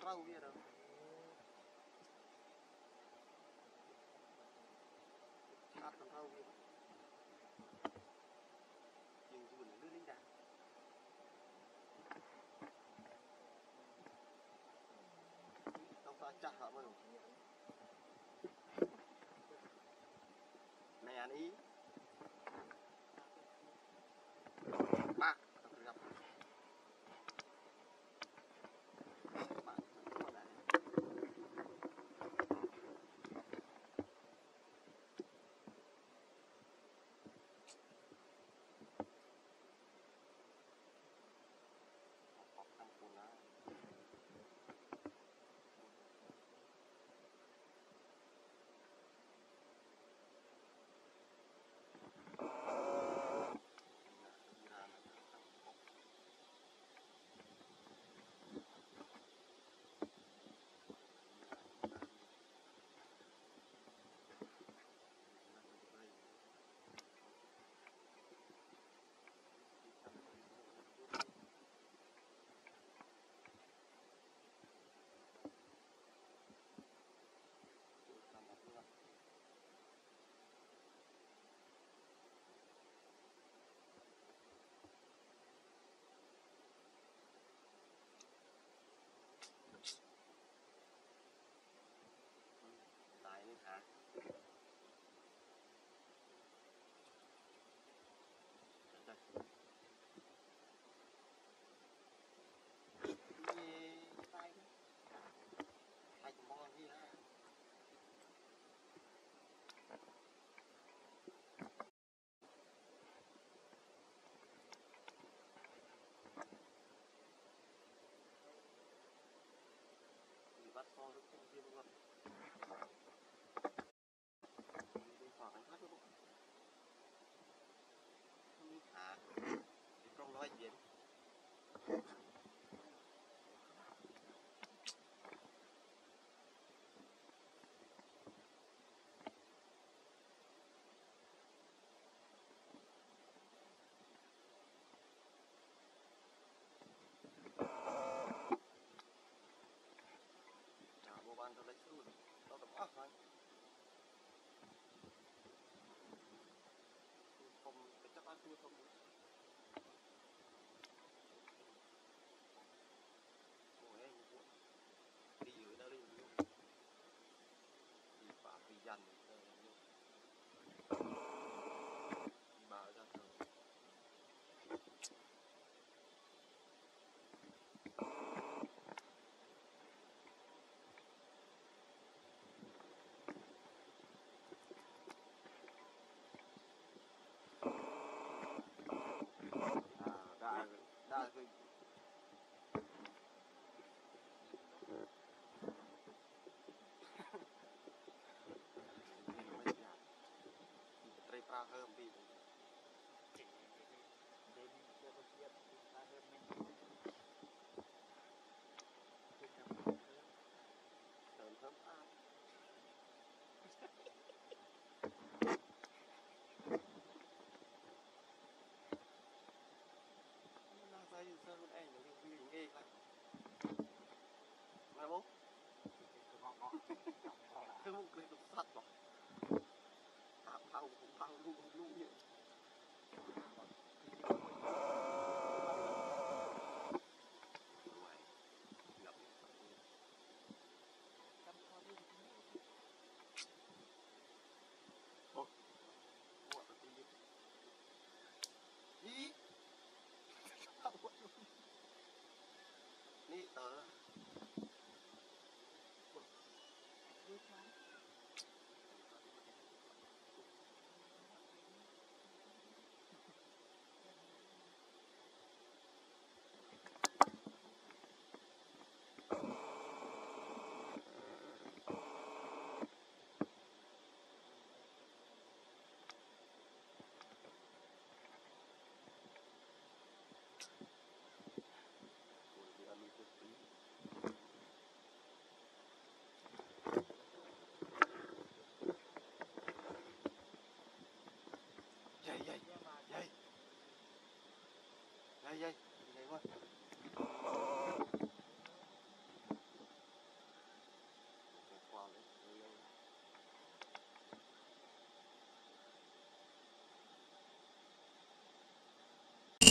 rau kia đâu ăn con rau kia nhưng dù là đưa linh đà tao ta chặt hả mà này ăn ý ba gặp tại nó hả tay hai con bò gì hả bắt con rất không riêng luôn đi khỏi anh hát luôn không hả thì trong nói chuyện vô ban tôi lấy xuống tao tập ác thôi không cái chắc ăn tôi không ôi em đi dưới đâu đi phá bị dằn bà ra thường đã ra hơn đi thơm thơm ăn nó say sơ con em nó đi nghe lại nghe bố cái một cái đục sắt rồi thao luôn luôn như đi đi tớ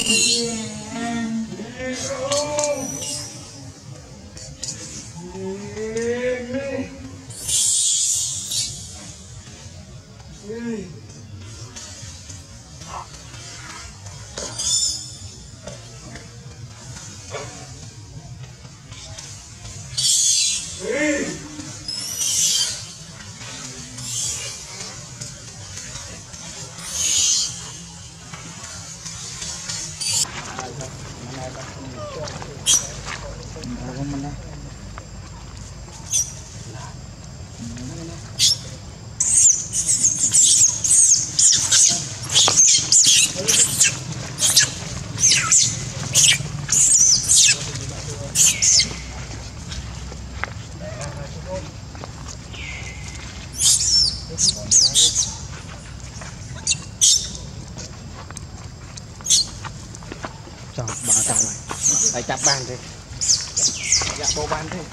cho bà ra này phải chắp bàn đi dạ bộ bàn đi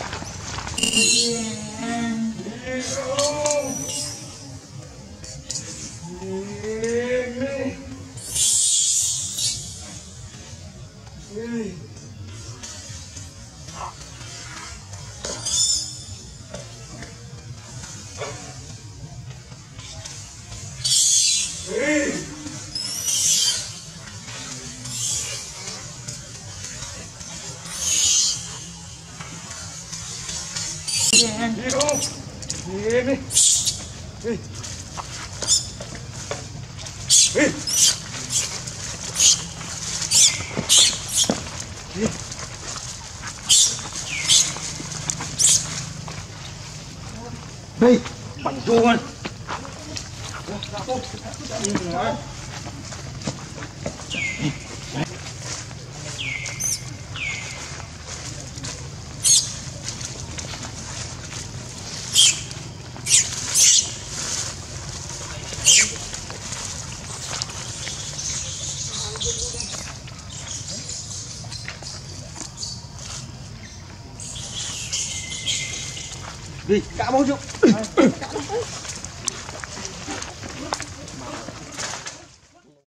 đi đâu đi đi đi đi bằng chuông đi cả bao nhiêu